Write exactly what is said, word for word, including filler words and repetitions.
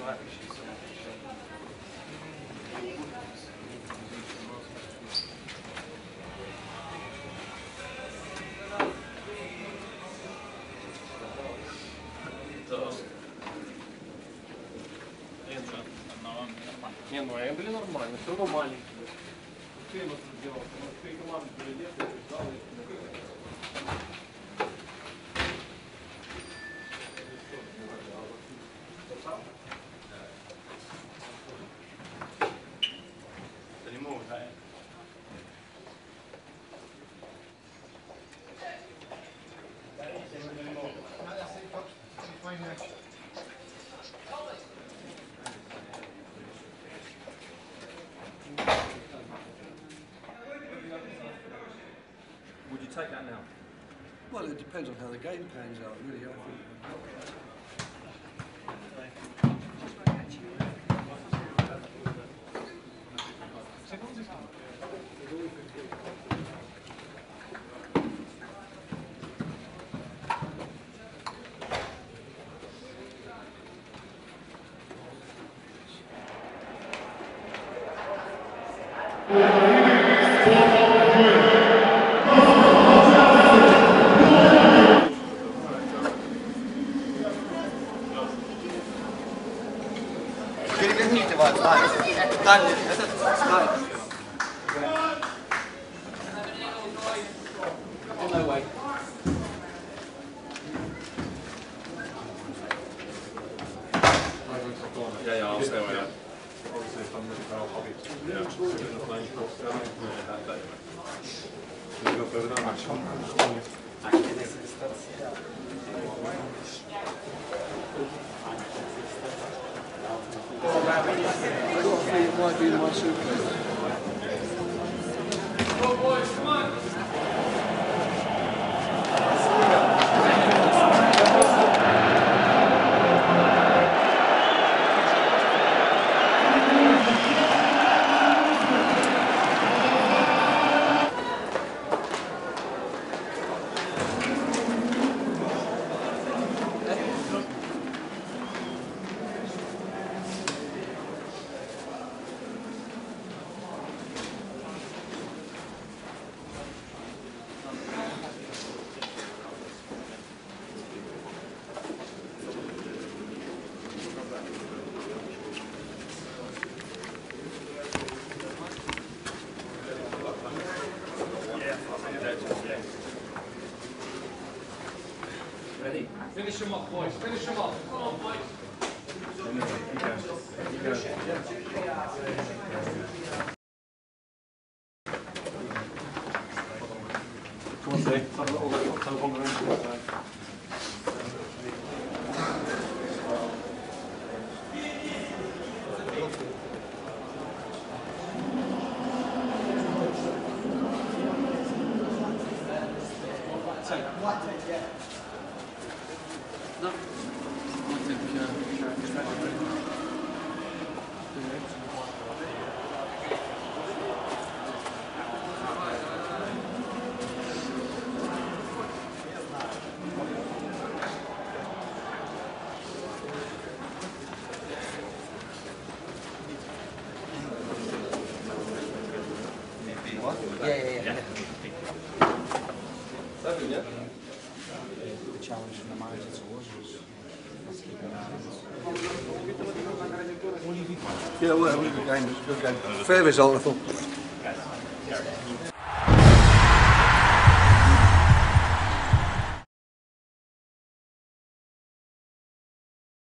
Не, ну они были нормальные, все равно маленькие. Ты ему это сделал, потому что ты команду переделал, ждал их. Would you take that now? Well, it depends on how the game pans out, really. I think. Переверните вас, Ань. Ань, этот, Ань. No way. Yeah, yeah, I'll stay away. Obviously, if I'm looking for our hobby, yeah, in the playing course, yeah, that day. We'll go further down, actually. It might be in my suitcase. Go boys, come on! Ready? Finish him up, boys. Finish him up. Come on, boys. You go. You go. Come on, Dave. Have a little look up on the ring. No. I think, uh, What? Yeah, yeah, yeah. yeah. Seven, yeah? The challenge from the manager to us was let's keep it Yeah, well, it was a good game. It was a good game. Fair result, I thought.